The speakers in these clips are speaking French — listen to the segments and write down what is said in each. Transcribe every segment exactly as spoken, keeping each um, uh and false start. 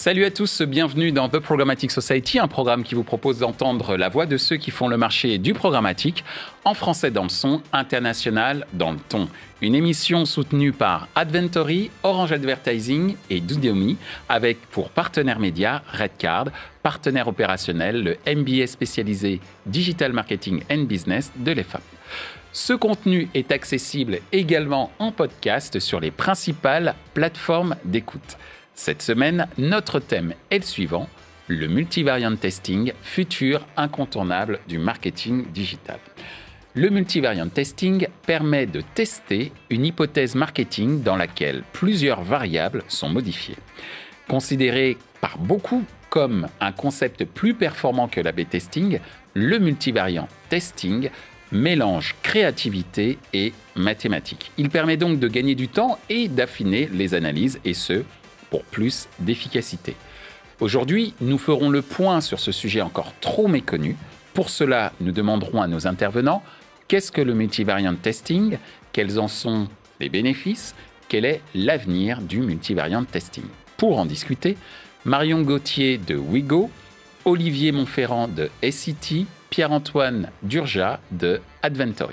Salut à tous, bienvenue dans The Programmatic Society, un programme qui vous propose d'entendre la voix de ceux qui font le marché du programmatique, en français dans le son, international dans le ton. Une émission soutenue par Adventory, Orange Advertising et Dudemy, avec pour partenaire média Redcard, partenaire opérationnel le M B A spécialisé Digital Marketing and Business de l'E F A P. Ce contenu est accessible également en podcast sur les principales plateformes d'écoute. Cette semaine, notre thème est le suivant, le multivariant testing, futur incontournable du marketing digital. Le multivariant testing permet de tester une hypothèse marketing dans laquelle plusieurs variables sont modifiées. Considéré par beaucoup comme un concept plus performant que l'A B testing, le multivariant testing mélange créativité et mathématiques. Il permet donc de gagner du temps et d'affiner les analyses, et ce, pour plus d'efficacité. Aujourd'hui, nous ferons le point sur ce sujet encore trop méconnu. Pour cela, nous demanderons à nos intervenants qu'est-ce que le multivariant testing, quels en sont les bénéfices, quel est l'avenir du multivariant testing. Pour en discuter, Marion Gauthier de Wigo, Olivier Monferrand de S I T, Pierre-Antoine Durja de Adventory.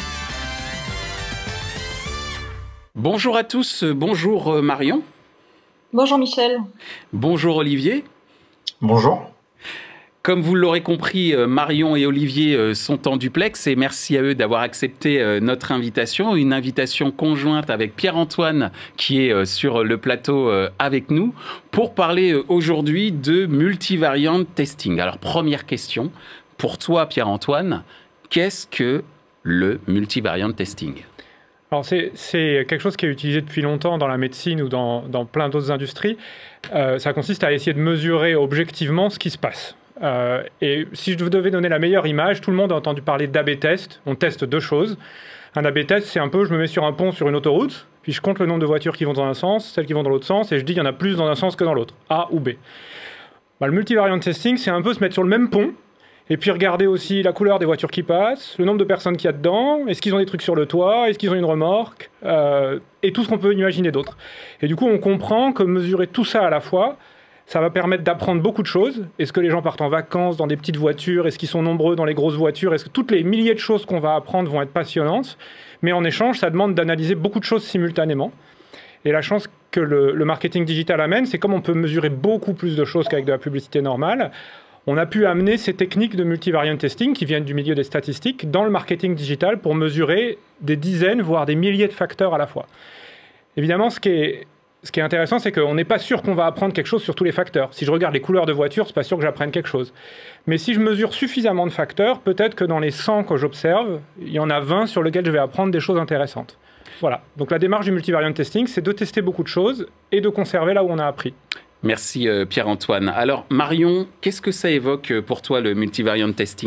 Bonjour à tous, bonjour Marion. Bonjour Michel. Bonjour Olivier. Bonjour. Comme vous l'aurez compris, Marion et Olivier sont en duplex et merci à eux d'avoir accepté notre invitation, une invitation conjointe avec Pierre-Antoine qui est sur le plateau avec nous pour parler aujourd'hui de multivariant testing. Alors première question, pour toi Pierre-Antoine, qu'est-ce que le multivariant testing ? Alors c'est, c'est quelque chose qui est utilisé depuis longtemps dans la médecine ou dans, dans plein d'autres industries. Euh, ça consiste à essayer de mesurer objectivement ce qui se passe. Euh, et si je devais donner la meilleure image, tout le monde a entendu parler d'A B test. On teste deux choses. Un A B test, c'est un peu, je me mets sur un pont sur une autoroute, puis je compte le nombre de voitures qui vont dans un sens, celles qui vont dans l'autre sens, et je dis qu'il y en a plus dans un sens que dans l'autre, A ou B. Bah, le multivariant testing, c'est un peu se mettre sur le même pont, et puis regarder aussi la couleur des voitures qui passent, le nombre de personnes qu'il y a dedans, est-ce qu'ils ont des trucs sur le toit, est-ce qu'ils ont une remorque, euh, et tout ce qu'on peut imaginer d'autre. Et du coup, on comprend que mesurer tout ça à la fois, ça va permettre d'apprendre beaucoup de choses. Est-ce que les gens partent en vacances dans des petites voitures? Est-ce qu'ils sont nombreux dans les grosses voitures? Est-ce que toutes les milliers de choses qu'on va apprendre vont être passionnantes? Mais en échange, ça demande d'analyser beaucoup de choses simultanément. Et la chance que le, le marketing digital amène, c'est comme on peut mesurer beaucoup plus de choses qu'avec de la publicité normale, on a pu amener ces techniques de multivariant testing qui viennent du milieu des statistiques dans le marketing digital pour mesurer des dizaines, voire des milliers de facteurs à la fois. Évidemment, ce qui est, ce qui est intéressant, c'est qu'on n'est pas sûr qu'on va apprendre quelque chose sur tous les facteurs. Si je regarde les couleurs de voiture, c'est pas sûr que j'apprenne quelque chose. Mais si je mesure suffisamment de facteurs, peut-être que dans les cent que j'observe, il y en a vingt sur lesquels je vais apprendre des choses intéressantes. Voilà. Donc la démarche du multivariant testing, c'est de tester beaucoup de choses et de conserver là où on a appris. Merci euh, Pierre-Antoine. Alors Marion, qu'est-ce que ça évoque pour toi le multivariant testing ?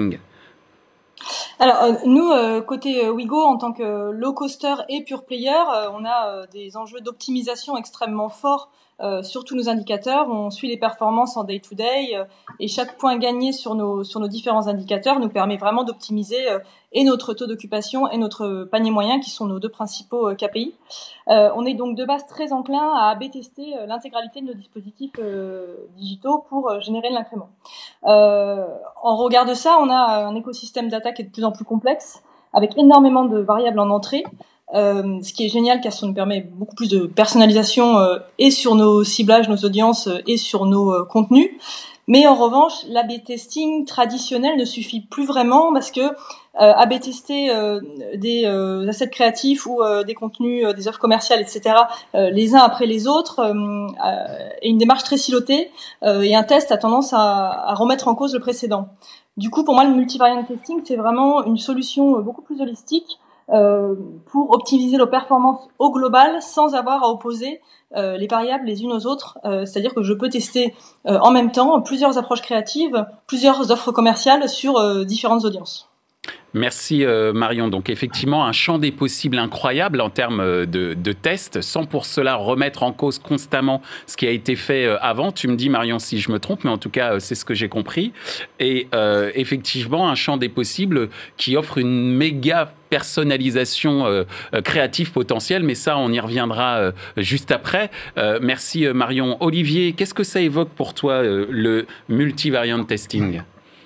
Alors euh, nous, euh, côté euh, Wigo, en tant que low coster et pure player, euh, on a euh, des enjeux d'optimisation extrêmement forts euh, sur tous nos indicateurs. On suit les performances en day-to-day euh, et chaque point gagné sur nos, sur nos différents indicateurs nous permet vraiment d'optimiser euh, et notre taux d'occupation et notre panier moyen qui sont nos deux principaux euh, K P I. Euh, on est donc de base très enclin à A B tester euh, l'intégralité de nos dispositifs euh, digitaux pour euh, générer de l'incrément. Euh, en regard de ça, on a un écosystème data qui est de plus en plus complexe avec énormément de variables en entrée. Euh, ce qui est génial car ça nous permet beaucoup plus de personnalisation euh, et sur nos ciblages, nos audiences euh, et sur nos euh, contenus. Mais en revanche, l'A B testing traditionnel ne suffit plus vraiment parce que euh, A B tester euh, des euh, assets créatifs ou euh, des contenus, euh, des offres commerciales, et cetera, euh, les uns après les autres, euh, euh, est une démarche très silotée euh, et un test a tendance à, à remettre en cause le précédent. Du coup, pour moi, le multivariant testing, c'est vraiment une solution beaucoup plus holistique euh, pour optimiser nos performances au global sans avoir à opposer euh, les variables les unes aux autres. Euh, c'est-à-dire que je peux tester euh, en même temps plusieurs approches créatives, plusieurs offres commerciales sur euh, différentes audiences. Merci euh, Marion. Donc effectivement, un champ des possibles incroyable en termes de, de tests, sans pour cela remettre en cause constamment ce qui a été fait euh, avant. Tu me dis Marion si je me trompe, mais en tout cas euh, c'est ce que j'ai compris. Et euh, effectivement, un champ des possibles qui offre une méga personnalisation euh, créative potentielle, mais ça on y reviendra euh, juste après. Euh, merci euh, Marion. Olivier, qu'est-ce que ça évoque pour toi euh, le multivariant testing ?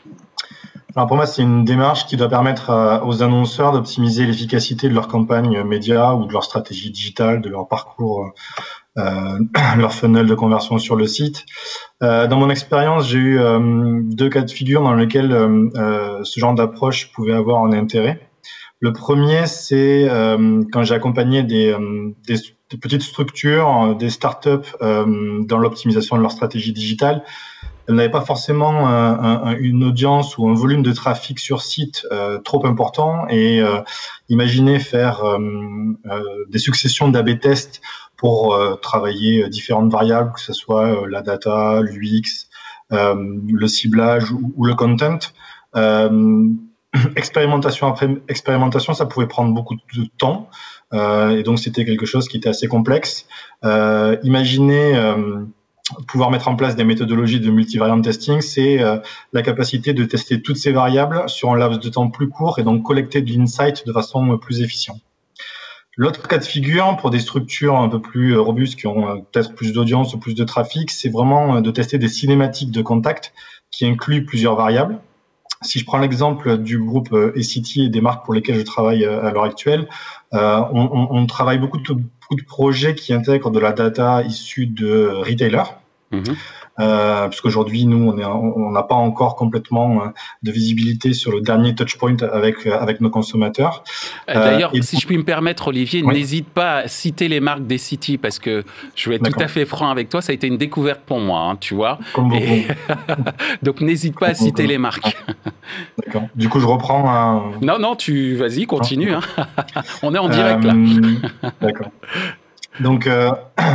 Alors pour moi, c'est une démarche qui doit permettre à, aux annonceurs d'optimiser l'efficacité de leur campagne média ou de leur stratégie digitale, de leur parcours, euh, leur funnel de conversion sur le site. Euh, dans mon expérience, j'ai eu euh, deux cas de figure dans lesquels euh, ce genre d'approche pouvait avoir un intérêt. Le premier, c'est euh, quand j'ai accompagné des, euh, des, des petites structures, des startups euh, dans l'optimisation de leur stratégie digitale. Elle n'avait pas forcément un, un, une audience ou un volume de trafic sur site euh, trop important et euh, imaginez faire euh, euh, des successions d'A B tests pour euh, travailler différentes variables, que ce soit euh, la data, l'U X, euh, le ciblage ou, ou le content. Euh, expérimentation après expérimentation, ça pouvait prendre beaucoup de temps euh, et donc c'était quelque chose qui était assez complexe. Euh, imaginez euh, pouvoir mettre en place des méthodologies de multivariant testing, c'est euh, la capacité de tester toutes ces variables sur un laps de temps plus court et donc collecter de l'insight de façon plus efficiente. L'autre cas de figure, pour des structures un peu plus robustes qui ont euh, peut-être plus d'audience ou plus de trafic, c'est vraiment euh, de tester des cinématiques de contact qui incluent plusieurs variables. Si je prends l'exemple du groupe euh, E C T et des marques pour lesquelles je travaille euh, à l'heure actuelle, euh, on, on, on travaille beaucoup de beaucoup de projets qui intègrent de la data issue de retailers. Mmh. Euh, parce qu'aujourd'hui, nous, on est, on n'a pas encore complètement euh, de visibilité sur le dernier touchpoint avec avec nos consommateurs. D'ailleurs, euh, si je puis me permettre, Olivier, oui. n'hésite pas à citer les marques des City parce que je vais être tout à fait franc avec toi, ça a été une découverte pour moi, hein, tu vois. Comme beaucoup. Et... Donc, n'hésite pas à citer beaucoup. les marques. D'accord. Du coup, je reprends. Un... Non, non, tu vas-y, continue. Hein. On est en direct euh, là. D'accord. Donc, euh,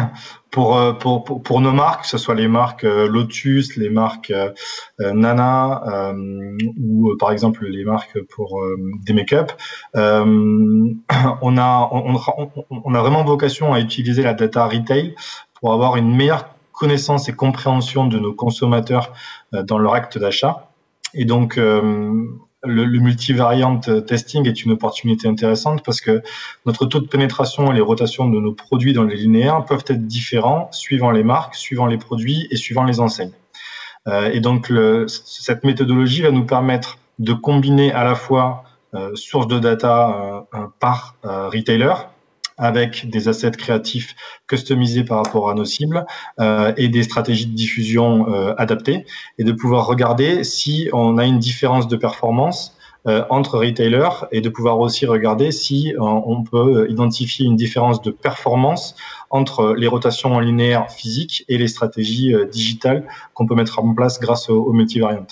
pour, pour, pour, pour nos marques, que ce soit les marques Lotus, les marques euh, Nana euh, ou euh, par exemple les marques pour euh, des make-up, euh, on, a, on, on, on a vraiment vocation à utiliser la data retail pour avoir une meilleure connaissance et compréhension de nos consommateurs euh, dans leur acte d'achat. Et donc, euh, Le, le multivariant testing est une opportunité intéressante parce que notre taux de pénétration et les rotations de nos produits dans les linéaires peuvent être différents suivant les marques, suivant les produits et suivant les enseignes. Euh, et donc, le, cette méthodologie va nous permettre de combiner à la fois euh, sources de data euh, par euh, retailer, avec des assets créatifs customisés par rapport à nos cibles euh, et des stratégies de diffusion euh, adaptées, et de pouvoir regarder si on a une différence de performance euh, entre retailers et de pouvoir aussi regarder si euh, on peut identifier une différence de performance entre les rotations en linéaire physique et les stratégies euh, digitales qu'on peut mettre en place grâce au, au multivariant.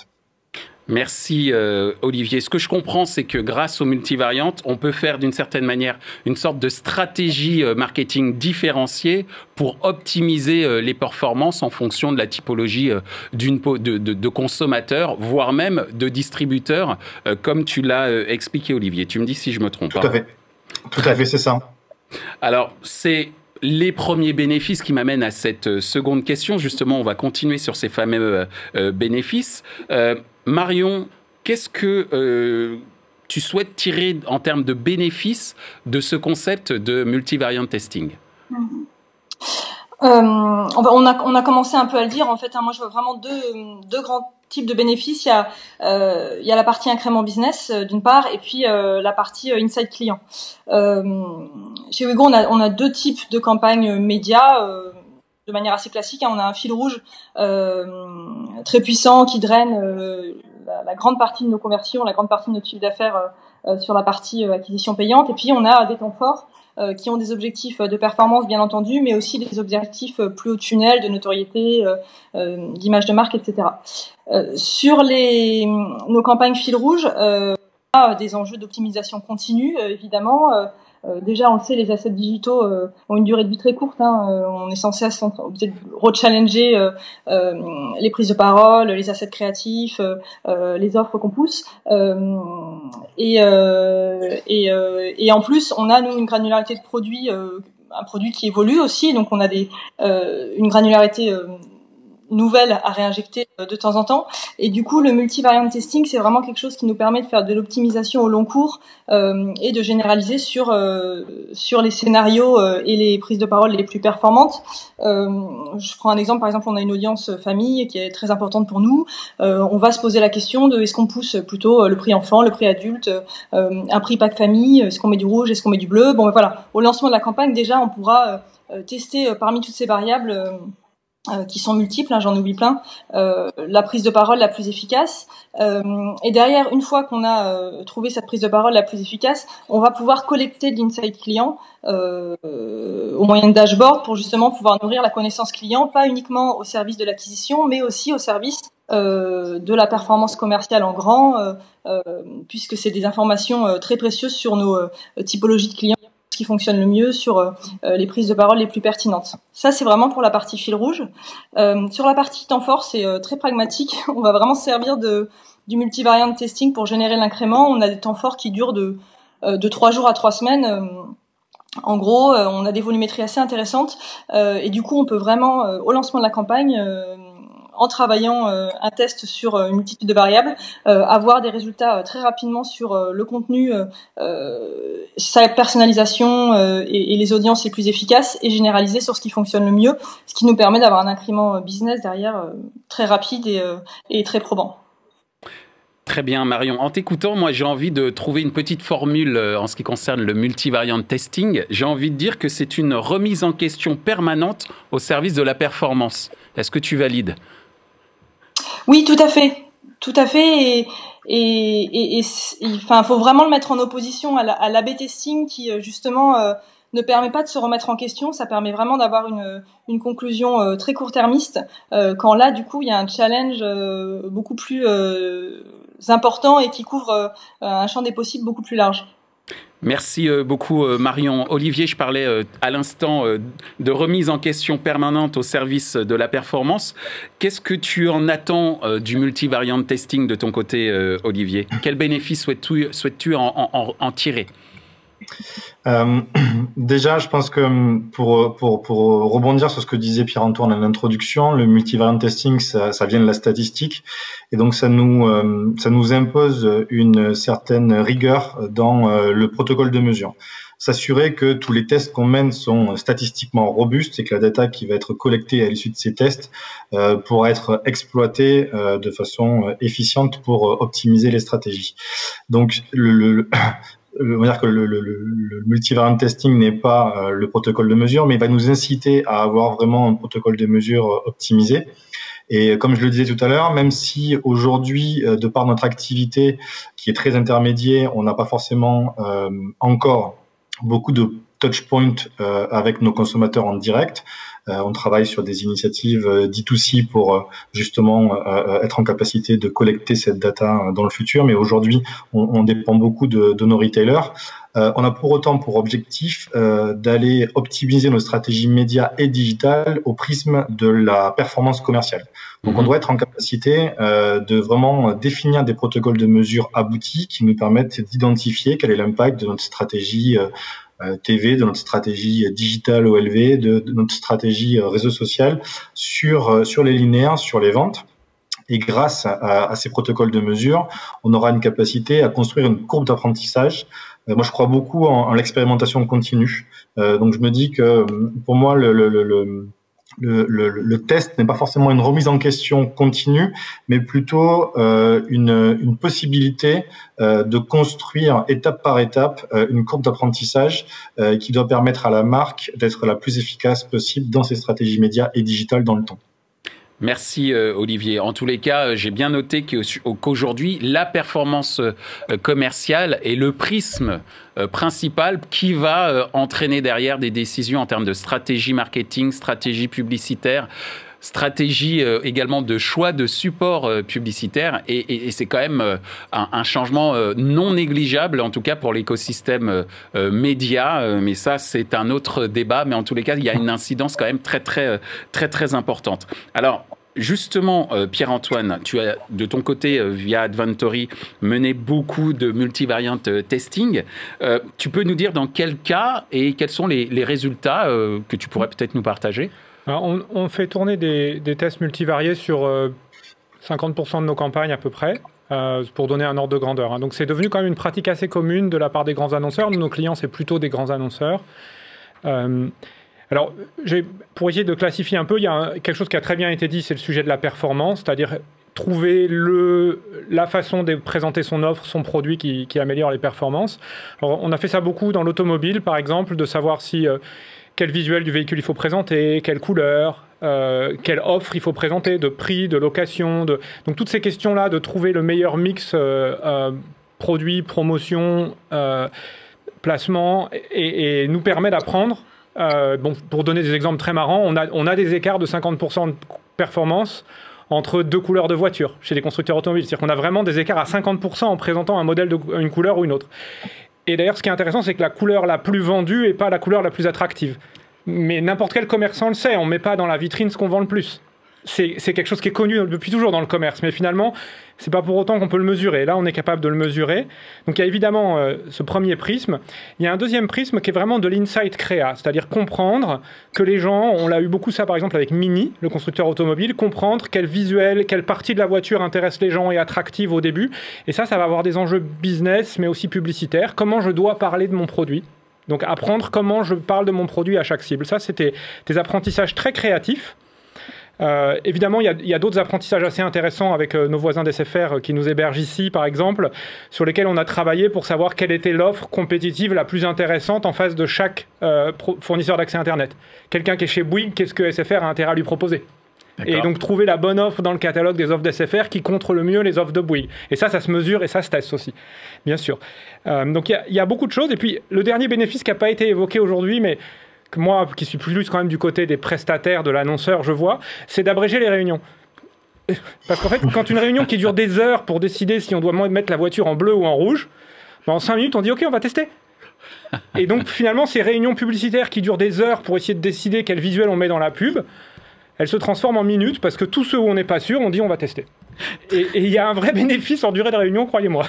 Merci euh, Olivier. Ce que je comprends, c'est que grâce aux multivariantes, on peut faire d'une certaine manière une sorte de stratégie euh, marketing différenciée pour optimiser euh, les performances en fonction de la typologie euh, d'une de, de, de consommateurs, voire même de distributeurs, euh, comme tu l'as euh, expliqué Olivier. Tu me dis si je me trompe. Tout à fait. Tout à fait, c'est ça. Alors, c'est les premiers bénéfices qui m'amènent à cette seconde question. Justement, on va continuer sur ces fameux euh, bénéfices. Euh, Marion, qu'est-ce que euh, tu souhaites tirer en termes de bénéfices de ce concept de multivariant testing ? Mmh. Euh, on, va, on, a, on a commencé un peu à le dire. En fait, hein, moi, je vois vraiment deux, deux grands types de bénéfices. Il y a, euh, il y a la partie incrément business, euh, d'une part, et puis euh, la partie euh, inside client. Euh, chez Wigo, on a, on a deux types de campagnes médias. Euh, de manière assez classique, hein, on a un fil rouge euh, très puissant qui draine euh, la, la grande partie de nos conversions, la grande partie de notre chiffre d'affaires euh, sur la partie euh, acquisition payante. Et puis, on a des temps forts euh, qui ont des objectifs de performance, bien entendu, mais aussi des objectifs plus haut de tunnel, de notoriété, euh, euh, d'image de marque, et cetera. Euh, sur les, nos campagnes fil rouge, euh, on a des enjeux d'optimisation continue, euh, évidemment. Euh, Euh, déjà, on le sait, les assets digitaux euh, ont une durée de vie très courte. Hein. Euh, on est censé re-challenger euh, euh, les prises de parole, les assets créatifs, euh, euh, les offres qu'on pousse. Euh, et, euh, et, euh, et en plus, on a nous une granularité de produit, euh, un produit qui évolue aussi, donc on a des euh, une granularité euh, nouvelles à réinjecter de temps en temps. Et du coup, le multivariant testing, c'est vraiment quelque chose qui nous permet de faire de l'optimisation au long cours euh, et de généraliser sur euh, sur les scénarios euh, et les prises de parole les plus performantes. Euh, je prends un exemple. Par exemple, on a une audience famille qui est très importante pour nous. Euh, on va se poser la question de est-ce qu'on pousse plutôt le prix enfant, le prix adulte, euh, un prix pack famille, est-ce qu'on met du rouge, est-ce qu'on met du bleu. Bon, ben voilà. Au lancement de la campagne, déjà, on pourra euh, tester euh, parmi toutes ces variables. Euh, Euh, qui sont multiples, hein, j'en oublie plein, euh, la prise de parole la plus efficace. Euh, et derrière, une fois qu'on a euh, trouvé cette prise de parole la plus efficace, on va pouvoir collecter de l'insight client euh, euh, au moyen de dashboard pour justement pouvoir nourrir la connaissance client, pas uniquement au service de l'acquisition, mais aussi au service euh, de la performance commerciale en grand, euh, euh, puisque c'est des informations euh, très précieuses sur nos euh, typologies de clients, qui fonctionne le mieux, sur euh, les prises de parole les plus pertinentes. Ça, c'est vraiment pour la partie fil rouge. Euh, sur la partie temps fort, c'est euh, très pragmatique. On va vraiment se servir de, du multivariant testing pour générer l'incrément. On a des temps forts qui durent de, euh, de trois jours à trois semaines. Euh, en gros, euh, on a des volumétries assez intéressantes. Euh, et du coup, on peut vraiment, euh, au lancement de la campagne, euh, en travaillant euh, un test sur euh, une multitude de variables, euh, avoir des résultats euh, très rapidement sur euh, le contenu, euh, euh, sa personnalisation euh, et, et les audiences les plus efficaces, et généraliser sur ce qui fonctionne le mieux, ce qui nous permet d'avoir un incrément business derrière euh, très rapide et, euh, et très probant. Très bien, Marion. En t'écoutant, moi, j'ai envie de trouver une petite formule en ce qui concerne le multivariant testing. J'ai envie de dire que c'est une remise en question permanente au service de la performance. Est-ce que tu valides ? Oui, tout à fait, tout à fait. Et, et, et, et enfin, faut vraiment le mettre en opposition à l'A B testing qui justement euh, ne permet pas de se remettre en question. Ça permet vraiment d'avoir une, une conclusion euh, très court-termiste. Euh, quand là, du coup, il y a un challenge euh, beaucoup plus euh, important et qui couvre euh, un champ des possibles beaucoup plus large. Merci beaucoup Marion. Olivier, je parlais à l'instant de remise en question permanente au service de la performance. Qu'est-ce que tu en attends du multivariant testing de ton côté, Olivier ? Quel bénéfice souhaites-tu, souhaites-tu en, en, en tirer ? Euh, déjà, je pense que pour, pour, pour rebondir sur ce que disait Pierre-Antoine en introduction, le multivariant testing, ça, ça vient de la statistique, et donc ça nous, euh, ça nous impose une certaine rigueur dans euh, le protocole de mesure. S'assurer que tous les tests qu'on mène sont statistiquement robustes et que la data qui va être collectée à l'issue de ces tests euh, pourra être exploitée euh, de façon efficiente pour optimiser les stratégies. Donc, le, le on va dire que le, le, le multivariant testing n'est pas euh, le protocole de mesure, mais il va nous inciter à avoir vraiment un protocole de mesure euh, optimisé. Et comme je le disais tout à l'heure, même si aujourd'hui, euh, de par notre activité qui est très intermédiaire, on n'a pas forcément euh, encore beaucoup de touchpoints euh, avec nos consommateurs en direct. Euh, on travaille sur des initiatives euh, D deux C pour euh, justement euh, être en capacité de collecter cette data euh, dans le futur. Mais aujourd'hui, on, on dépend beaucoup de, de nos retailers. Euh, on a pour autant pour objectif euh, d'aller optimiser nos stratégies médias et digitales au prisme de la performance commerciale. Donc, mmh. on doit être en capacité euh, de vraiment définir des protocoles de mesure aboutis qui nous permettent d'identifier quel est l'impact de notre stratégie euh, T V, de notre stratégie digitale O L V, de, de notre stratégie réseau social sur, sur les linéaires, sur les ventes. Et grâce à, à ces protocoles de mesure, on aura une capacité à construire une courbe d'apprentissage. Euh, moi, je crois beaucoup en, en l'expérimentation continue. Euh, donc, je me dis que pour moi, le, le, le, le Le, le, le test n'est pas forcément une remise en question continue, mais plutôt euh, une, une possibilité euh, de construire étape par étape euh, une courbe d'apprentissage euh, qui doit permettre à la marque d'être la plus efficace possible dans ses stratégies médias et digitales dans le temps. Merci euh, Olivier. En tous les cas, j'ai bien noté qu'aujourd'hui, la performance euh, commerciale est le prisme euh, principal qui va euh, entraîner derrière des décisions en termes de stratégie marketing, stratégie publicitaire, stratégie euh, également de choix de support euh, publicitaire. Et, et, et c'est quand même euh, un, un changement euh, non négligeable, en tout cas pour l'écosystème euh, média. Euh, mais ça, c'est un autre débat. Mais en tous les cas, il y a une incidence quand même très, très, très, très importante. Alors, Justement, euh, Pierre-Antoine, tu as de ton côté, euh, via Adventory, mené beaucoup de multivariant euh, testing. Euh, tu peux nous dire dans quel cas et quels sont les, les résultats euh, que tu pourrais peut-être nous partager? Alors, on, on fait tourner des, des tests multivariés sur euh, cinquante pour cent de nos campagnes à peu près, euh, pour donner un ordre de grandeur. Hein. Donc c'est devenu quand même une pratique assez commune de la part des grands annonceurs. Nous, nos clients, c'est plutôt des grands annonceurs. Euh, Alors, pour essayer de classifier un peu, il y a un, quelque chose qui a très bien été dit, c'est le sujet de la performance, c'est-à-dire trouver le, la façon de présenter son offre, son produit qui, qui améliore les performances. Alors, on a fait ça beaucoup dans l'automobile, par exemple, de savoir si, euh, quel visuel du véhicule il faut présenter, quelle couleur, euh, quelle offre il faut présenter, de prix, de location. De... Donc, toutes ces questions-là, de trouver le meilleur mix euh, euh, produit, promotion, euh, placement, et, et nous permet d'apprendre. Euh, bon, pour donner des exemples très marrants, on a, on a des écarts de cinquante pour cent de performance entre deux couleurs de voitures chez les constructeurs automobiles. C'est-à-dire qu'on a vraiment des écarts à cinquante pour cent en présentant un modèle de une couleur ou une autre. Et d'ailleurs, ce qui est intéressant, c'est que la couleur la plus vendue n'est pas la couleur la plus attractive. Mais n'importe quel commerçant le sait, on ne met pas dans la vitrine ce qu'on vend le plus. C'est, c'est quelque chose qui est connu depuis toujours dans le commerce, mais finalement, c'est pas pour autant qu'on peut le mesurer. Là, on est capable de le mesurer. Donc, il y a évidemment euh, ce premier prisme. Il y a un deuxième prisme qui est vraiment de l'insight créa, c'est-à-dire comprendre que les gens, on l'a eu beaucoup ça par exemple avec Mini, le constructeur automobile, comprendre quel visuel, quelle partie de la voiture intéresse les gens et est attractive au début. Et ça, ça va avoir des enjeux business, mais aussi publicitaires. Comment je dois parler de mon produit ? Donc, apprendre comment je parle de mon produit à chaque cible. Ça, c'était des apprentissages très créatifs. Euh, évidemment, il y a, y a d'autres apprentissages assez intéressants avec euh, nos voisins d'S F R euh, qui nous hébergent ici, par exemple, sur lesquels on a travaillé pour savoir quelle était l'offre compétitive la plus intéressante en face de chaque euh, fournisseur d'accès Internet. Quelqu'un qui est chez Bouygues, qu'est-ce que S F R a intérêt à lui proposer ? D'accord. Et donc trouver la bonne offre dans le catalogue des offres d'S F R qui contre le mieux les offres de Bouygues. Et ça, ça se mesure et ça se teste aussi, bien sûr. Euh, donc il y, y a beaucoup de choses. Et puis, le dernier bénéfice qui n'a pas été évoqué aujourd'hui, mais que moi, qui suis plus quand même du côté des prestataires, de l'annonceur, je vois, c'est d'abréger les réunions. Parce qu'en fait, quand une réunion qui dure des heures pour décider si on doit mettre la voiture en bleu ou en rouge, ben en cinq minutes, on dit « Ok, on va tester ». Et donc, finalement, ces réunions publicitaires qui durent des heures pour essayer de décider quel visuel on met dans la pub, elles se transforment en minutes parce que tous ceux où on n'est pas sûr, on dit « On va tester ». Et il y a un vrai bénéfice en durée de réunion, croyez-moi.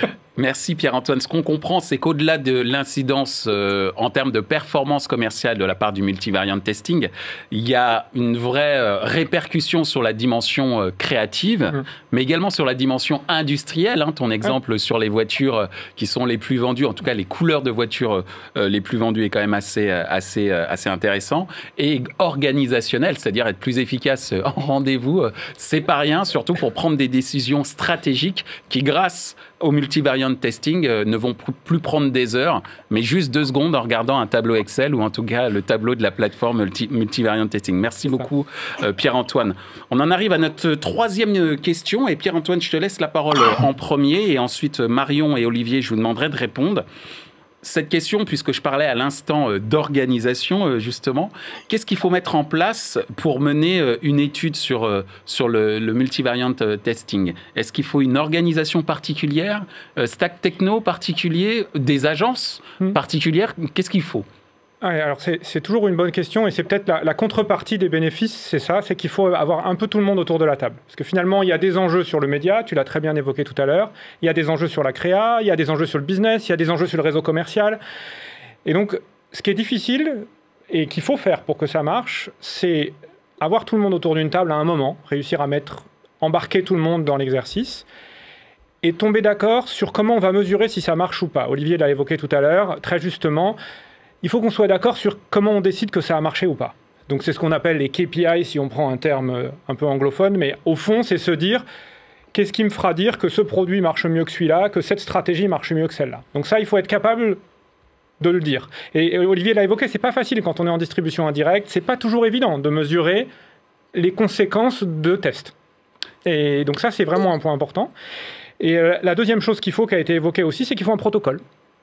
Merci Pierre-Antoine. Ce qu'on comprend, c'est qu'au-delà de l'incidence euh, en termes de performance commerciale de la part du multivariant testing, il y a une vraie euh, répercussion sur la dimension euh, créative, mmh. mais également sur la dimension industrielle. Hein, ton exemple mmh. sur les voitures euh, qui sont les plus vendues, en tout cas les couleurs de voitures euh, les plus vendues est quand même assez, assez, assez intéressant. Et organisationnel, c'est-à-dire être plus efficace en rendez-vous, euh, c'est pas rien, surtout pour prendre des décisions stratégiques qui, grâce au multivariant testing, euh, ne vont plus prendre des heures, mais juste deux secondes en regardant un tableau Excel ou en tout cas le tableau de la plateforme multi, multivariant testing. Merci beaucoup euh, Pierre-Antoine. On en arrive à notre troisième question et Pierre-Antoine, je te laisse la parole en premier et ensuite Marion et Olivier, je vous demanderai de répondre. Cette question, puisque je parlais à l'instant d'organisation, justement, qu'est-ce qu'il faut mettre en place pour mener une étude sur, sur le, le multivariant testing? Est-ce qu'il faut une organisation particulière, stack techno particulier, des agences mmh. particulières? Qu'est-ce qu'il faut? Ouais, alors c'est, c'est toujours une bonne question et c'est peut-être la, la contrepartie des bénéfices, c'est ça, c'est qu'il faut avoir un peu tout le monde autour de la table. Parce que finalement, il y a des enjeux sur le média, tu l'as très bien évoqué tout à l'heure, il y a des enjeux sur la créa, il y a des enjeux sur le business, il y a des enjeux sur le réseau commercial. Et donc, ce qui est difficile et qu'il faut faire pour que ça marche, c'est avoir tout le monde autour d'une table à un moment, réussir à mettre, embarquer tout le monde dans l'exercice et tomber d'accord sur comment on va mesurer si ça marche ou pas. Olivier l'a évoqué tout à l'heure, très justement. Il faut qu'on soit d'accord sur comment on décide que ça a marché ou pas. Donc c'est ce qu'on appelle les K P I, si on prend un terme un peu anglophone, mais au fond, c'est se dire qu'est-ce qui me fera dire que ce produit marche mieux que celui-là, que cette stratégie marche mieux que celle-là. Donc ça, il faut être capable de le dire. Et Olivier l'a évoqué, c'est pas facile quand on est en distribution indirecte, c'est pas toujours évident de mesurer les conséquences de tests. Et donc ça, c'est vraiment un point important. Et la deuxième chose qu'il faut, qui a été évoquée aussi, c'est qu'il faut un protocole.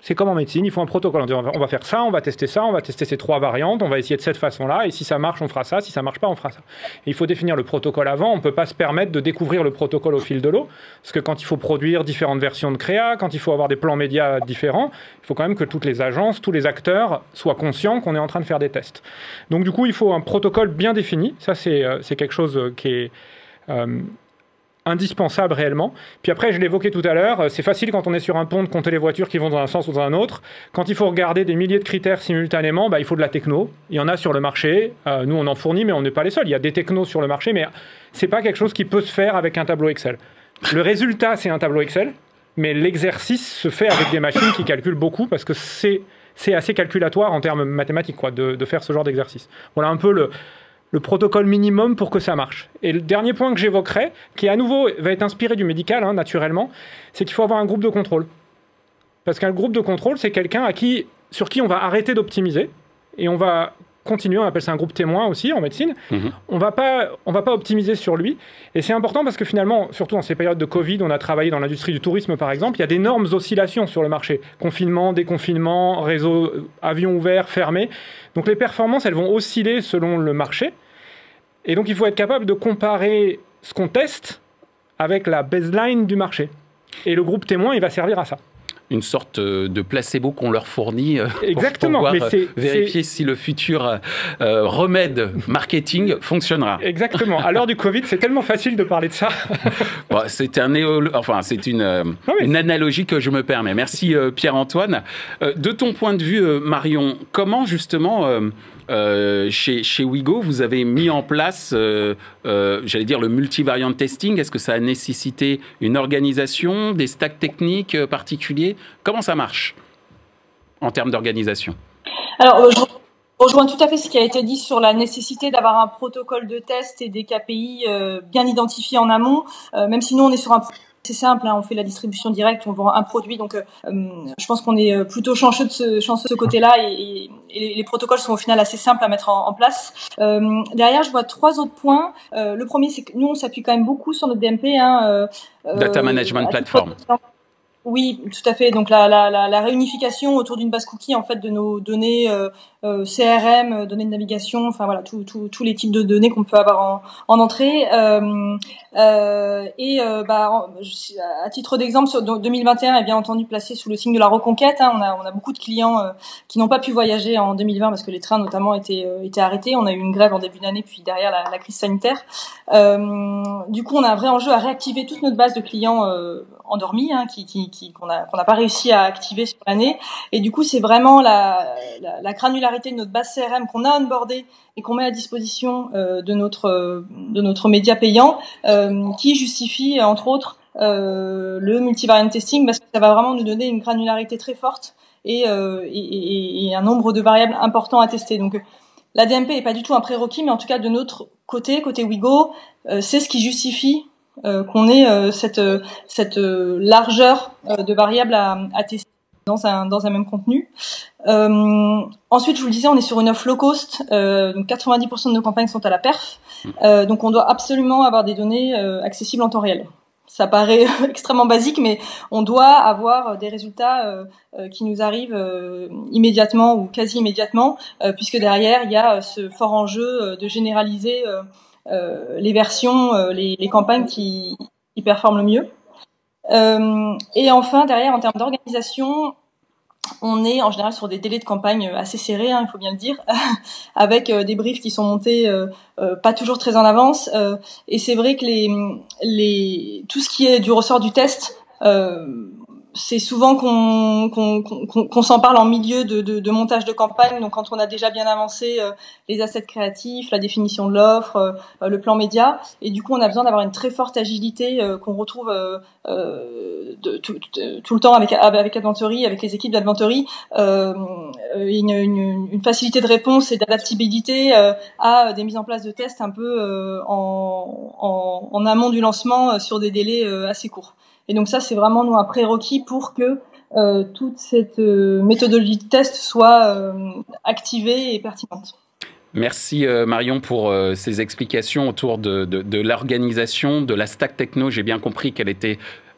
C'est comme en médecine, il faut un protocole. On dit, on va faire ça, on va tester ça, on va tester ces trois variantes, on va essayer de cette façon-là, et si ça marche, on fera ça, si ça marche pas, on fera ça. Et il faut définir le protocole avant, on ne peut pas se permettre de découvrir le protocole au fil de l'eau, parce que quand il faut produire différentes versions de créa, quand il faut avoir des plans médias différents, il faut quand même que toutes les agences, tous les acteurs soient conscients qu'on est en train de faire des tests. Donc du coup, il faut un protocole bien défini, ça c'est euh, c'est quelque chose qui est... Euh, indispensable réellement. Puis après, je l'évoquais tout à l'heure, c'est facile quand on est sur un pont de compter les voitures qui vont dans un sens ou dans un autre. Quand il faut regarder des milliers de critères simultanément, bah, il faut de la techno. Il y en a sur le marché. Euh, nous, on en fournit, mais on n'est pas les seuls. Il y a des technos sur le marché, mais c'est pas quelque chose qui peut se faire avec un tableau Excel. Le résultat, c'est un tableau Excel, mais l'exercice se fait avec des machines qui calculent beaucoup parce que c'est c'est assez calculatoire en termes mathématiques, quoi, de, de faire ce genre d'exercice. Voilà un peu le le protocole minimum pour que ça marche. Et le dernier point que j'évoquerai, qui à nouveau va être inspiré du médical, hein, naturellement, c'est qu'il faut avoir un groupe de contrôle. Parce qu'un groupe de contrôle, c'est quelqu'un à qui, sur qui on va arrêter d'optimiser, et on va continuer, on appelle ça un groupe témoin aussi en médecine, mmh. on va pas, on va pas optimiser sur lui. Et c'est important parce que finalement, surtout en ces périodes de Covid, on a travaillé dans l'industrie du tourisme par exemple, il y a d'énormes oscillations sur le marché. Confinement, déconfinement, réseau, avion ouvert, fermé. Donc les performances, elles vont osciller selon le marché. Et donc il faut être capable de comparer ce qu'on teste avec la baseline du marché. Et le groupe témoin, il va servir à ça. Une sorte de placebo qu'on leur fournit Exactement, pour pouvoir mais c'est, vérifier c'est... si le futur euh, remède marketing fonctionnera. Exactement. À l'heure du Covid, c'est tellement facile de parler de ça. Bon, c'est un néo... enfin, c'est une, euh, non, mais... une analogie que je me permets. Merci euh, Pierre-Antoine. Euh, de ton point de vue, euh, Marion, comment justement... Euh, Euh, chez, chez Wigo, vous avez mis en place, euh, euh, j'allais dire, le multivariant testing. Est-ce que ça a nécessité une organisation, des stacks techniques particuliers? Comment ça marche en termes d'organisation? Alors, euh, je rejoins tout à fait ce qui a été dit sur la nécessité d'avoir un protocole de test et des K P I euh, bien identifiés en amont, euh, même si nous, on est sur un... C'est simple, hein, on fait la distribution directe, on vend un produit, donc euh, je pense qu'on est plutôt chanceux de ce, chanceux de ce côté-là et, et les, les protocoles sont au final assez simples à mettre en, en place. Euh, derrière, je vois trois autres points. Euh, le premier, c'est que nous, on s'appuie quand même beaucoup sur notre D M P. Hein, euh, Data Management Platform. Oui, tout à fait. Donc la, la, la, la réunification autour d'une base cookie en fait de nos données euh, euh, C R M, données de navigation, enfin voilà, tous tout, tout les types de données qu'on peut avoir en, en entrée. Euh, euh, et euh, bah, à titre d'exemple, sur deux mille vingt et un est bien entendu placé sous le signe de la reconquête. Hein. On a, on a beaucoup de clients euh, qui n'ont pas pu voyager en deux mille vingt parce que les trains notamment étaient, euh, étaient arrêtés. On a eu une grève en début d'année, puis derrière la, la crise sanitaire. Euh, du coup, on a un vrai enjeu à réactiver toute notre base de clients euh, endormis, hein, qui, qui Qui, qu'on a qu'on n'a pas réussi à activer sur l'année, et du coup c'est vraiment la, la, la granularité de notre base C R M qu'on a onboardée et qu'on met à disposition euh, de notre euh, de notre média payant euh, qui justifie entre autres euh, le multivariant testing parce que ça va vraiment nous donner une granularité très forte et, euh, et, et, et un nombre de variables importants à tester. Donc la D M P est pas du tout un prérequis, mais en tout cas de notre côté côté Wigo euh, c'est ce qui justifie Euh, qu'on ait euh, cette, euh, cette euh, largeur euh, de variables à, à tester dans un, dans un même contenu. Euh, ensuite, je vous le disais, on est sur une offre low cost, euh, donc quatre-vingt-dix pour cent de nos campagnes sont à la perf, euh, donc on doit absolument avoir des données euh, accessibles en temps réel. Ça paraît extrêmement basique, mais on doit avoir des résultats euh, euh, qui nous arrivent euh, immédiatement ou quasi immédiatement, euh, puisque derrière, il y a ce fort enjeu euh, de généraliser euh, Euh, les versions, euh, les, les campagnes qui, qui performent le mieux. Euh, et enfin, derrière, en termes d'organisation, on est en général sur des délais de campagne assez serrés, hein, il faut bien le dire, avec euh, des briefs qui sont montés euh, euh, pas toujours très en avance. Euh, et c'est vrai que les, les, tout ce qui est du ressort du test, euh, c'est souvent qu'on, qu'on, qu'on, qu'on s'en parle en milieu de, de, de montage de campagne. Donc, quand on a déjà bien avancé euh, les assets créatifs, la définition de l'offre, euh, le plan média, et du coup, on a besoin d'avoir une très forte agilité euh, qu'on retrouve euh, euh, de, tout, de, tout le temps avec avec Adventory, avec les équipes d'Adventory, euh, une, une, une facilité de réponse et d'adaptabilité euh, à des mises en place de tests un peu euh, en, en, en amont du lancement euh, sur des délais euh, assez courts. Et donc ça, c'est vraiment nous un prérequis pour que euh, toute cette euh, méthodologie de test soit euh, activée et pertinente. Merci euh, Marion pour euh, ces explications autour de, de, de l'organisation, de la stack techno. J'ai bien compris qu'elle était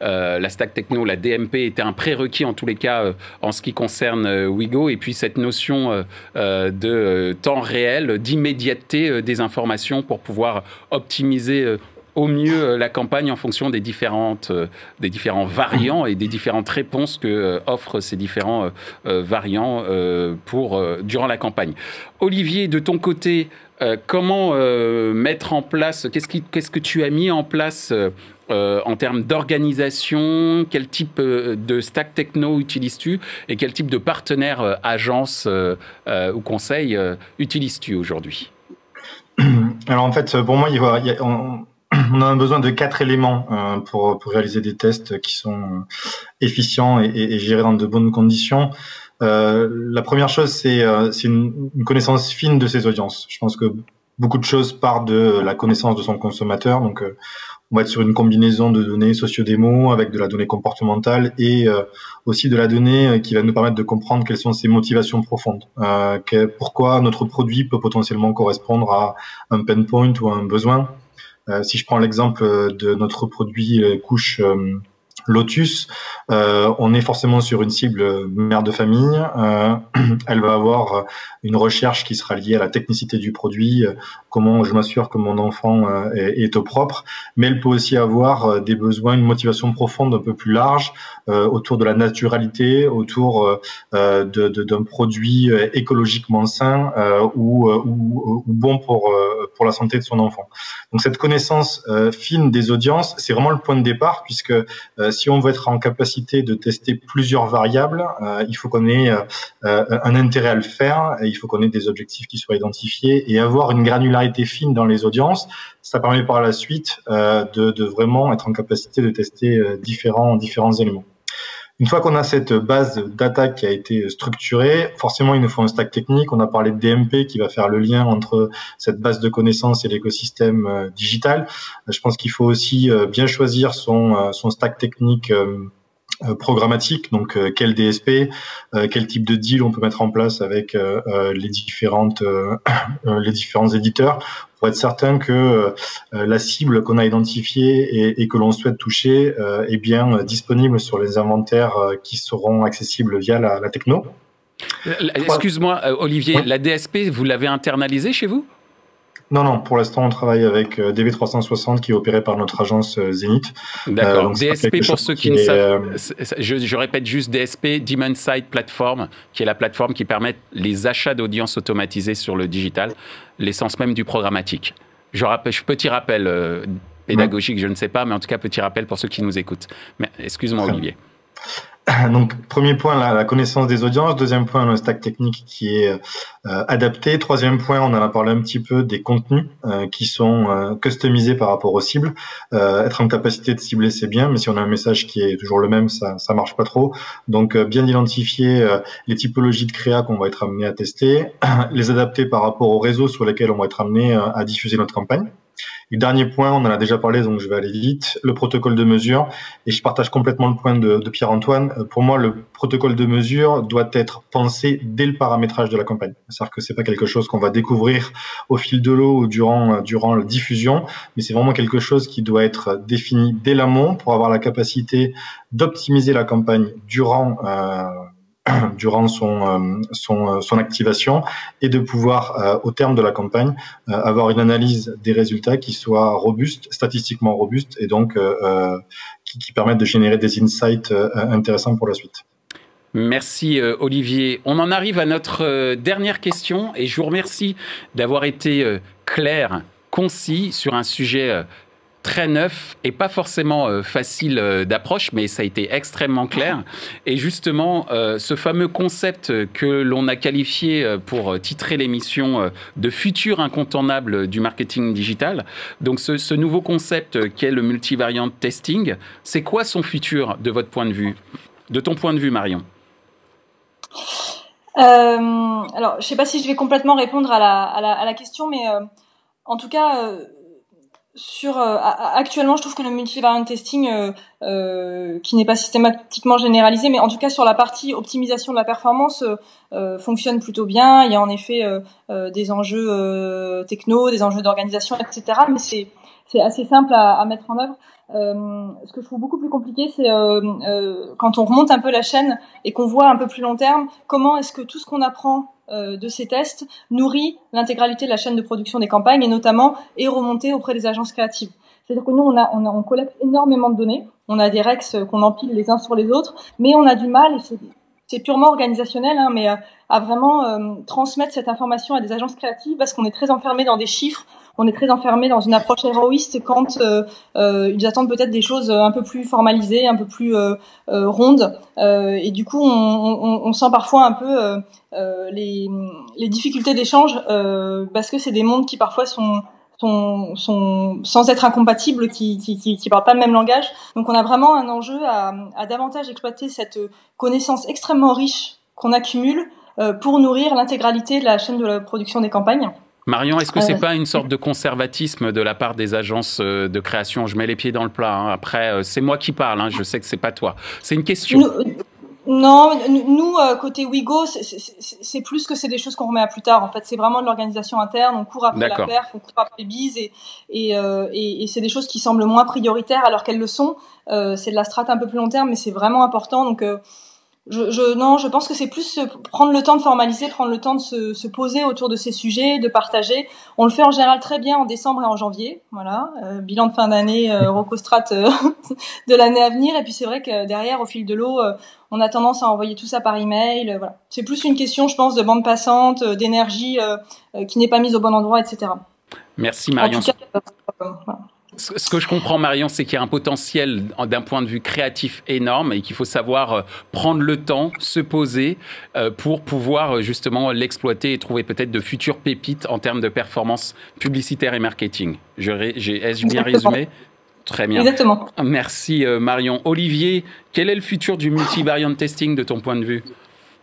euh, la stack techno, la D M P était un prérequis en tous les cas euh, en ce qui concerne euh, Wigo, et puis cette notion euh, euh, de euh, temps réel, d'immédiateté euh, des informations pour pouvoir optimiser euh, au mieux la campagne en fonction des, différentes, euh, des différents variants et des différentes réponses que euh, offrent ces différents euh, variants euh, pour, euh, durant la campagne. Olivier, de ton côté, euh, comment euh, mettre en place, qu'est-ce, qui, qu'est-ce que tu as mis en place euh, en termes d'organisation? Quel type euh, de stack techno utilises-tu et quel type de partenaire, euh, agence euh, euh, ou conseil euh, utilises-tu aujourd'hui? Alors en fait, pour moi, il y a, il y a, on, on a besoin de quatre éléments euh, pour, pour réaliser des tests qui sont efficients et, et, et gérés dans de bonnes conditions. Euh, la première chose, c'est euh, une, une connaissance fine de ses audiences. Je pense que beaucoup de choses partent de la connaissance de son consommateur. Donc, euh, on va être sur une combinaison de données socio-démo avec de la donnée comportementale et euh, aussi de la donnée qui va nous permettre de comprendre quelles sont ses motivations profondes. Euh, que, pourquoi notre produit peut potentiellement correspondre à un pain point ou à un besoin. Euh, si je prends l'exemple de notre produit euh, couche euh, Lotus, euh, on est forcément sur une cible mère de famille. Euh, elle va avoir une recherche qui sera liée à la technicité du produit, euh, comment je m'assure que mon enfant euh, est, est au propre, mais elle peut aussi avoir euh, des besoins, une motivation profonde un peu plus large euh, autour de la naturalité, autour euh, de, de, d'un produit écologiquement sain euh, ou, ou, ou bon pour, euh, pour la santé de son enfant. Donc cette connaissance euh, fine des audiences, c'est vraiment le point de départ, puisque euh, si on veut être en capacité de tester plusieurs variables, euh, il faut qu'on ait euh, un intérêt à le faire, et il faut qu'on ait des objectifs qui soient identifiés et avoir une granularité fine dans les audiences. Ça permet par la suite euh, de, de vraiment être en capacité de tester euh, différents, différents éléments. Une fois qu'on a cette base d'attaque qui a été structurée, forcément, il nous faut un stack technique. On a parlé de D M P qui va faire le lien entre cette base de connaissances et l'écosystème euh, digital. Je pense qu'il faut aussi euh, bien choisir son, euh, son stack technique euh, euh, programmatique. Donc, euh, quel D S P, euh, quel type de deal on peut mettre en place avec euh, euh, les différentes, euh, les différents éditeurs, pour être certain que euh, la cible qu'on a identifiée et, et que l'on souhaite toucher euh, est bien euh, disponible sur les inventaires euh, qui seront accessibles via la, la techno. Excuse-moi, Olivier, oui. La D S P, vous l'avez internalisée chez vous? Non, non, pour l'instant, on travaille avec D V trois cent soixante qui est opéré par notre agence Zenith. D'accord. Euh, D S P, pour ceux qui, qui ne est, savent, euh... je, je répète juste D S P, Demand Side Platform, qui est la plateforme qui permet les achats d'audience automatisés sur le digital, l'essence même du programmatique. Je rappelle, petit rappel euh, pédagogique, je ne sais pas, mais en tout cas, petit rappel pour ceux qui nous écoutent. Mais excuse-moi, Olivier. Donc, premier point, la, la connaissance des audiences. Deuxième point, le stack technique qui est euh, adapté. Troisième point, on en a parlé un petit peu des contenus euh, qui sont euh, customisés par rapport aux cibles. Euh, être en capacité de cibler, c'est bien, mais si on a un message qui est toujours le même, ça ça marche pas trop. Donc, euh, bien identifier euh, les typologies de créa qu'on va être amené à tester, les adapter par rapport aux réseaux sur lesquels on va être amené euh, à diffuser notre campagne. Et dernier point, on en a déjà parlé, donc je vais aller vite, le protocole de mesure. Et je partage complètement le point de, de Pierre-Antoine. Pour moi, le protocole de mesure doit être pensé dès le paramétrage de la campagne. C'est-à-dire que c'est pas quelque chose qu'on va découvrir au fil de l'eau ou durant, durant la diffusion, mais c'est vraiment quelque chose qui doit être défini dès l'amont pour avoir la capacité d'optimiser la campagne durant euh, durant son, son, son activation et de pouvoir, euh, au terme de la campagne, euh, avoir une analyse des résultats qui soit robuste, statistiquement robuste, et donc euh, qui, qui permettent de générer des insights euh, intéressants pour la suite. Merci euh, Olivier. On en arrive à notre euh, dernière question et je vous remercie d'avoir été euh, clair, concis sur un sujet euh, très neuf et pas forcément euh, facile euh, d'approche, mais ça a été extrêmement clair. Et justement, euh, ce fameux concept que l'on a qualifié euh, pour titrer l'émission euh, de futur incontournable du marketing digital, donc ce, ce nouveau concept qu'est le multivariant testing, c'est quoi son futur de votre point de vue, de ton point de vue, Marion? euh, Alors, je ne sais pas si je vais complètement répondre à la, à la, à la question, mais euh, en tout cas... Euh, Sur euh, actuellement, je trouve que le multivariant testing, euh, euh, qui n'est pas systématiquement généralisé, mais en tout cas sur la partie optimisation de la performance, euh, euh, fonctionne plutôt bien. Il y a en effet euh, euh, des enjeux euh, techno, des enjeux d'organisation, et cetera. Mais c'est c'est assez simple à, à mettre en œuvre. Euh, ce que je trouve beaucoup plus compliqué, c'est euh, euh, quand on remonte un peu la chaîne et qu'on voit un peu plus long terme, comment est-ce que tout ce qu'on apprend euh, de ces tests nourrit l'intégralité de la chaîne de production des campagnes et notamment est remonté auprès des agences créatives. C'est-à-dire que nous, on, a, on, a, on collecte énormément de données, on a des rex qu'on empile les uns sur les autres, mais on a du mal, et c'est, c'est purement organisationnel, hein, mais à, à vraiment euh, transmettre cette information à des agences créatives parce qu'on est très enfermé dans des chiffres. On est très enfermé dans une approche héroïste quand euh, euh, ils attendent peut-être des choses un peu plus formalisées, un peu plus euh, euh, rondes. Euh, et du coup, on, on, on sent parfois un peu euh, euh, les, les difficultés d'échange euh, parce que c'est des mondes qui parfois sont, sont, sont sans être incompatibles, qui, qui, qui, qui parlent pas le même langage. Donc, on a vraiment un enjeu à, à davantage exploiter cette connaissance extrêmement riche qu'on accumule euh, pour nourrir l'intégralité de la chaîne de la production des campagnes. Marion, est-ce que c'est pas une sorte de conservatisme de la part des agences de création? Je mets les pieds dans le plat. Hein. Après, c'est moi qui parle. Hein. Je sais que c'est pas toi. C'est une question. Nous, non, nous côté Wigo, c'est, c'est, c'est plus que c'est des choses qu'on remet à plus tard. En fait, c'est vraiment de l'organisation interne. On court après D'accord. la perf, on court après les bises, et et, euh, et et c'est des choses qui semblent moins prioritaires alors qu'elles le sont. Euh, c'est de la strate un peu plus long terme, mais c'est vraiment important. Donc euh, Je, je, non, je pense que c'est plus prendre le temps de formaliser, prendre le temps de se, se poser autour de ces sujets, de partager. On le fait en général très bien en décembre et en janvier, voilà. Euh, bilan de fin d'année, euh, Rocostrat euh, de l'année à venir. Et puis c'est vrai que derrière, au fil de l'eau, euh, on a tendance à envoyer tout ça par email. Euh, voilà. C'est plus une question, je pense, de bande passante, euh, d'énergie euh, euh, qui n'est pas mise au bon endroit, et cetera. Merci Marion. En tout cas, euh, voilà. Ce que je comprends, Marion, c'est qu'il y a un potentiel d'un point de vue créatif énorme et qu'il faut savoir prendre le temps, se poser pour pouvoir justement l'exploiter et trouver peut-être de futures pépites en termes de performance publicitaire et marketing. Je, j'ai, ai-je bien résumé ? Très bien. Exactement. Merci Marion. Olivier, quel est le futur du multivariant testing de ton point de vue ?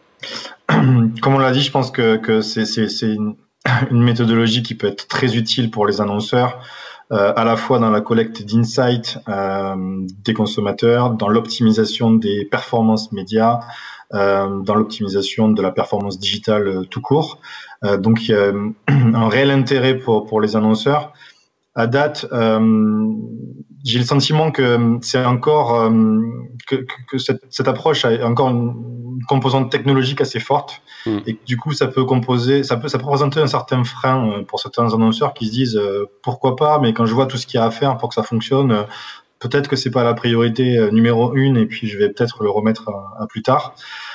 Comme on l'a dit, je pense que, que c'est, c'est, c'est une, une méthodologie qui peut être très utile pour les annonceurs. Euh, à la fois dans la collecte d'insights euh, des consommateurs, dans l'optimisation des performances médias, euh, dans l'optimisation de la performance digitale euh, tout court. Euh, donc, il y a un réel intérêt pour, pour les annonceurs. À date, euh, j'ai le sentiment que c'est encore euh, que, que cette, cette approche a encore une composante technologique assez forte mmh. et que du coup ça peut composer, ça peut, ça peut représenter un certain frein pour certains annonceurs qui se disent euh, pourquoi pas, mais quand je vois tout ce qu'il y a à faire pour que ça fonctionne, euh, peut-être que c'est pas la priorité numéro une et puis je vais peut-être le remettre à, à plus tard.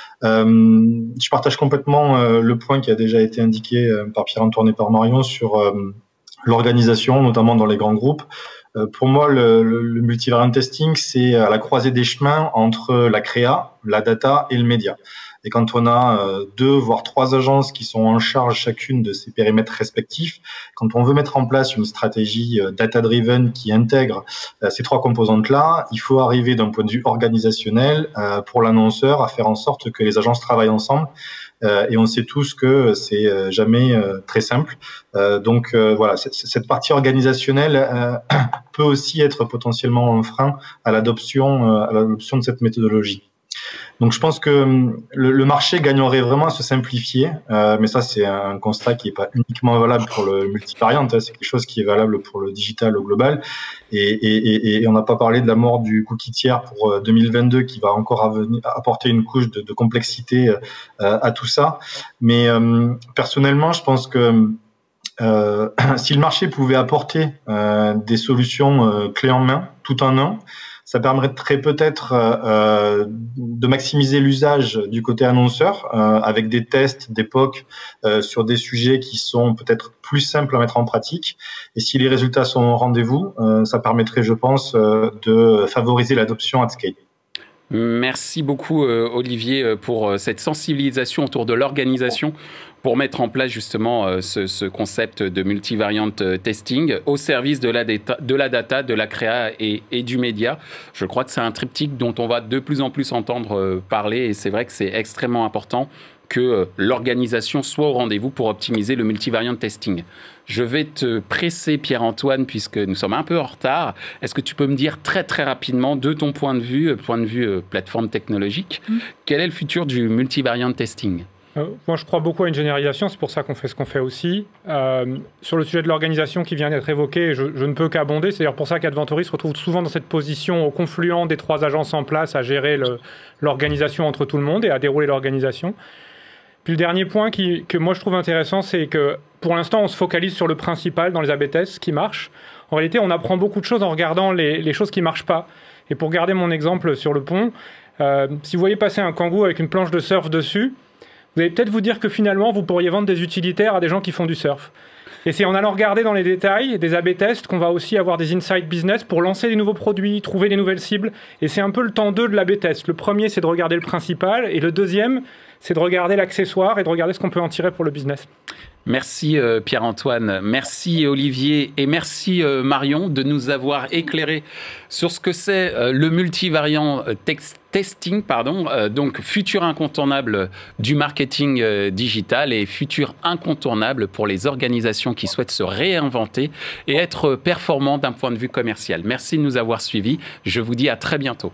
Euh, je partage complètement euh, le point qui a déjà été indiqué euh, par Pierre-Antoine et par Marion sur euh, l'organisation, notamment dans les grands groupes. Euh, pour moi, le, le, le multivariant testing, c'est à la croisée des chemins entre la créa, la data et le média. Et quand on a euh, deux, voire trois agences qui sont en charge chacune de ces périmètres respectifs, quand on veut mettre en place une stratégie euh, data-driven qui intègre euh, ces trois composantes-là, il faut arriver d'un point de vue organisationnel euh, pour l'annonceur à faire en sorte que les agences travaillent ensemble. Euh, et on sait tous que c'est euh, jamais euh, très simple. Euh, donc euh, voilà, cette, cette partie organisationnelle euh, peut aussi être potentiellement un frein à l'adoption, euh, à l'adoption de cette méthodologie. Donc je pense que le, le marché gagnerait vraiment à se simplifier, euh, mais ça c'est un constat qui n'est pas uniquement valable pour le multivariant, hein, c'est quelque chose qui est valable pour le digital au global. Et, et, et, et on n'a pas parlé de la mort du cookie tiers pour deux mille vingt-deux qui va encore avenir, apporter une couche de, de complexité euh, à tout ça. Mais euh, personnellement, je pense que euh, si le marché pouvait apporter euh, des solutions euh, clés en main, tout en un, ça permettrait peut-être euh, de maximiser l'usage du côté annonceur euh, avec des tests d'époque euh, sur des sujets qui sont peut-être plus simples à mettre en pratique. Et si les résultats sont au rendez-vous, euh, ça permettrait, je pense, euh, de favoriser l'adoption at scale. Merci beaucoup euh, Olivier pour euh, cette sensibilisation autour de l'organisation pour mettre en place justement euh, ce, ce concept de multivariant testing au service de la data, de la, data, de la créa et, et du média. Je crois que c'est un triptyque dont on va de plus en plus entendre euh, parler et c'est vrai que c'est extrêmement important que l'organisation soit au rendez-vous pour optimiser le multivariant testing. Je vais te presser, Pierre-Antoine, puisque nous sommes un peu en retard. Est-ce que tu peux me dire très très rapidement, de ton point de vue, point de vue euh, plateforme technologique, mmh. quel est le futur du multivariant testing ? Euh, moi, je crois beaucoup à une généralisation, c'est pour ça qu'on fait ce qu'on fait aussi. Euh, sur le sujet de l'organisation qui vient d'être évoqué, je, je ne peux qu'abonder. C'est d'ailleurs pour ça qu'Adventory se retrouve souvent dans cette position au confluent des trois agences en place à gérer le, l'organisation entre tout le monde et à dérouler l'organisation. Puis le dernier point qui, que moi je trouve intéressant, c'est que pour l'instant, on se focalise sur le principal dans les A B tests qui marchent. En réalité, on apprend beaucoup de choses en regardant les, les choses qui ne marchent pas. Et pour garder mon exemple sur le pont, euh, si vous voyez passer un Kangoo avec une planche de surf dessus, vous allez peut-être vous dire que finalement, vous pourriez vendre des utilitaires à des gens qui font du surf. Et c'est en allant regarder dans les détails des A B tests qu'on va aussi avoir des insights business pour lancer des nouveaux produits, trouver des nouvelles cibles. Et c'est un peu le temps deux de l'A B test. Le premier, c'est de regarder le principal. Et le deuxième, c'est de regarder l'accessoire et de regarder ce qu'on peut en tirer pour le business. Merci euh, Pierre-Antoine, merci Olivier et merci euh, Marion de nous avoir éclairé sur ce que c'est euh, le multivariant euh, text testing, pardon, euh, donc futur incontournable du marketing euh, digital et futur incontournable pour les organisations qui souhaitent se réinventer et être performants d'un point de vue commercial. Merci de nous avoir suivis, je vous dis à très bientôt.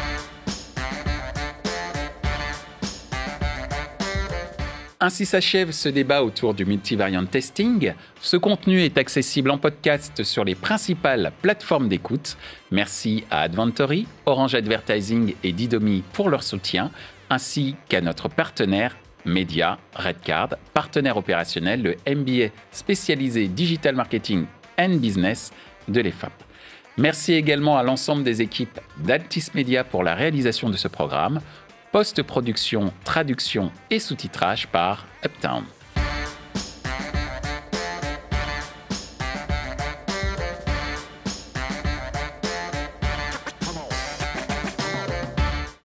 Ainsi s'achève ce débat autour du multivariant testing. Ce contenu est accessible en podcast sur les principales plateformes d'écoute. Merci à Adventory, Orange Advertising et Didomi pour leur soutien, ainsi qu'à notre partenaire Média, Redcard, partenaire opérationnel, le M B A spécialisé Digital Marketing and Business de l'E F A P. Merci également à l'ensemble des équipes d'Altis Media pour la réalisation de ce programme. Post-production, traduction et sous-titrage par Uptown.